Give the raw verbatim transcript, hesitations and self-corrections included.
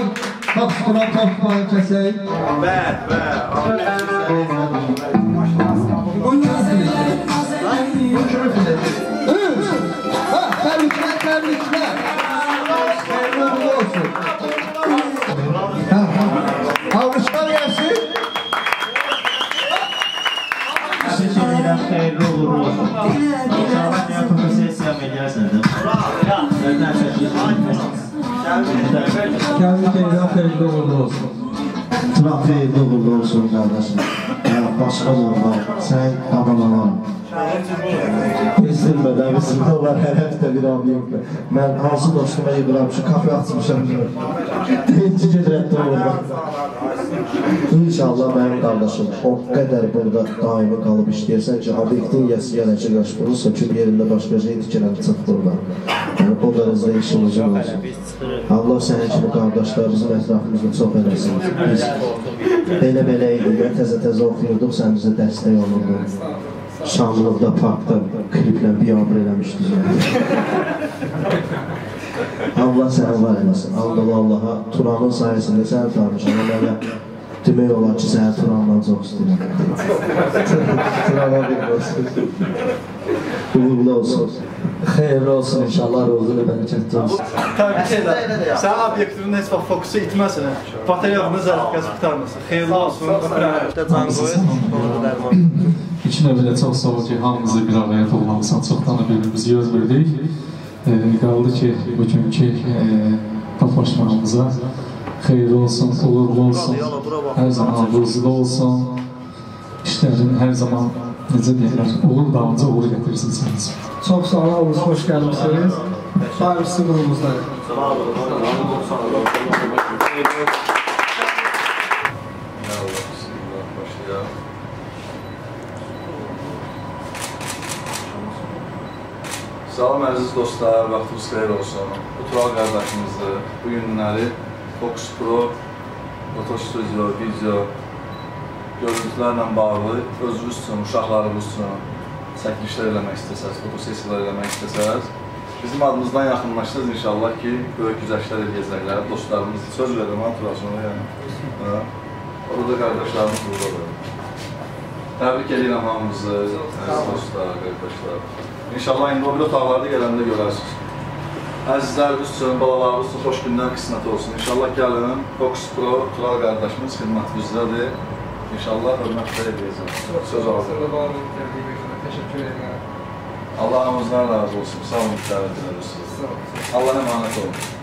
Foxtrot Topman kəsək. Bəd, bəd. Bu kəsək. Bu kimi filir. Üç. Ha, təbriklər, təbriklər. Xeyirli uğurlu olsun. Almışlar gəlsin. Teşekkür ederim, hayırlı uğurlu olsun. İnşallah ne fotosesya medyasındır. Önden Kəndi Keyran xeyirli uğurlu olsun. Turan xeyirli uğurlu olsun qardaşım. Başqa olma, sən qabalanan. Kesilmədə, bizimdə var, hər həftə bir abi yoxdur. Mən hansı dostuma yığıram ki, kafe açmışam. Deyinci gedirətdə olurlar. İnşallah mənim qardaşım o qədər burada daimi qalıb işləyərsən ki, obyektin yəsi-yənə ki, qaşqırı söküb yerində başqa şey dikirəm, çıxdırlar. Yəni, o dərəcədə işimizin olsun. Allah sənin kimi qardaşlar bizim ətrafımızda çox eləsin. Biz belə-belə idik, təzə-təzə oxuyurduq, sən bizə dəstək olurduq. Şanlıqda, parkda kliplə biabr eləmişdik. Allah səni var eləsin. Allah Allaha, Turanın sayəsində səni tanımışam. Mənə demək olar ki, səni Turandan çox istəyirəm. Turana bir olsun. Uğurlu olsun. Xeyirli olsun inşallah, ruhunu bərəkətli olsun. Təbii ki, sən obyektivin heç vaxt fokusu itməsin. Bateriyanı zərifqəsi qutarmasın. Xeyirli olsun. İki növbədə çox sağ ol ki, hamımızı bir araya toplamısan, çoxdan da bir-birimizi göz verdik. Qaldı ki, bugünkü toplaşmamıza xeyirli olsun, uğurlu olsun, hər zaman ruzlu olsun, işlərin hər zaman, necə deyirlər, uğur dalınca uğur getirirsiniz. Çox sağ olun, xoş gəlmişsiniz. Daim sizin qolumuzdayım. Sağ olun. Salam əziz dostlar, vaxtınız xeyir olsun. Bu Tural qardaşımızdır. Bu günləri Fox Pro, fotostudio, video, görüntülərlə bağlı özünüz üçün, uşaqlarınız üçün çəkilişlər eləmək istəsəz, fotosesiyalar eləmək istəsəz, bizim adımızdan yaxınlaşdınız inşallah ki, böyük güzəştlər eləyəcəklər. Dostlarımız söz verirəm, anturasyonu yəni. Orada qardaşlarımız buradadır. Təbrik edirəm hamımızı, əziz dostlar, qardaşlar. İnşallah indi o bir otaqlarda gələndə görərsiniz. Əzizlərimiz üçün, balalarımız üçün xoş gündən qismət olsun. İnşallah gəlin, Fox Pro, Tural qardaşımız xidmətinizdadır. İnşallah hörmətlə edəcəm. Söz aldım. Teşekkür ederim. Allah hamımızdan razı olsun. Sağ olun, dəvət edirsiniz. Allah əmanət olun.